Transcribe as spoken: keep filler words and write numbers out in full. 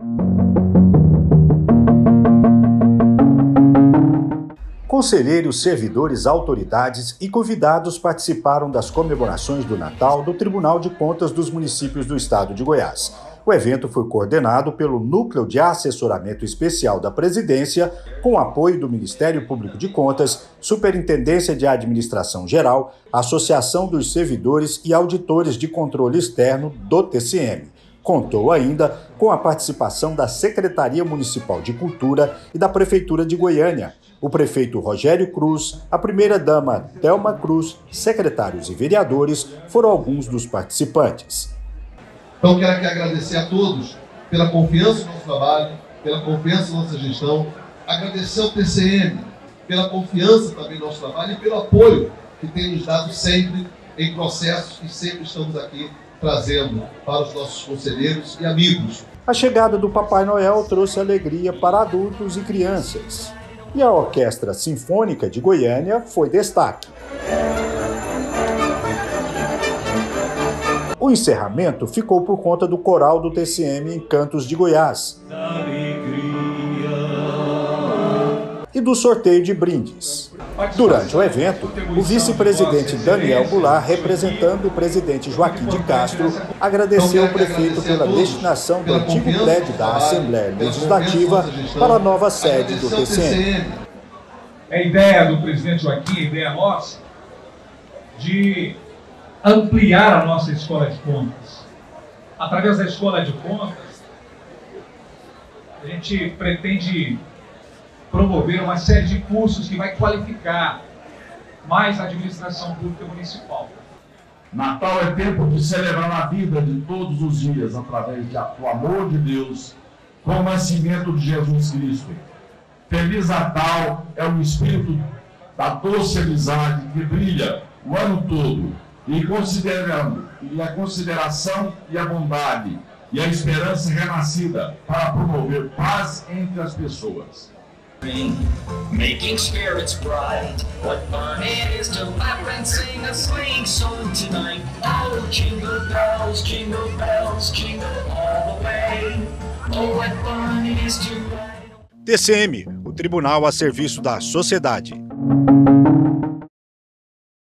Conselheiros, servidores, autoridades e convidados participaram das comemorações do Natal do Tribunal de Contas dos Municípios do Estado de Goiás. O evento foi coordenado pelo Núcleo de Assessoramento Especial da Presidência, com apoio do Ministério Público de Contas, Superintendência de Administração Geral, Associação dos Servidores e Auditores de Controle Externo do T C M. Contou ainda com a participação da Secretaria Municipal de Cultura e da Prefeitura de Goiânia, o prefeito Rogério Cruz, a primeira-dama Thelma Cruz, secretários e vereadores foram alguns dos participantes. Então quero aqui agradecer a todos pela confiança no nosso trabalho, pela confiança na nossa gestão, agradecer ao T C M pela confiança também no nosso trabalho e pelo apoio que tem nos dado sempre em processos que sempre estamos aqui trazendo para os nossos conselheiros e amigos. A chegada do Papai Noel trouxe alegria para adultos e crianças. E a Orquestra Sinfônica de Goiânia foi destaque. O encerramento ficou por conta do coral do T C M Encantos de Goiás e do sorteio de brindes. Durante o evento, o vice-presidente Daniel Goulart, representando o presidente Joaquim de Castro, agradeceu ao prefeito pela destinação do antigo prédio da Assembleia Legislativa para a nova sede do T C M. É a ideia do presidente Joaquim, a ideia nossa, de ampliar a nossa escola de contas. Através da escola de contas, a gente pretende promover uma série de cursos que vai qualificar mais a administração pública municipal. Natal é tempo de celebrar a vida de todos os dias através do amor de Deus com o nascimento de Jesus Cristo. Feliz Natal é o espírito da doce amizade que brilha o ano todo e considerando e a consideração e a bondade e a esperança renascida para promover paz entre as pessoas. Making spirits bright, what fun it is to laugh and sing a sleighing song tonight. Oh, jingle bells, jingle bells, jingle all the way. Oh, what fun it is to ride. T C M, o Tribunal a serviço da sociedade.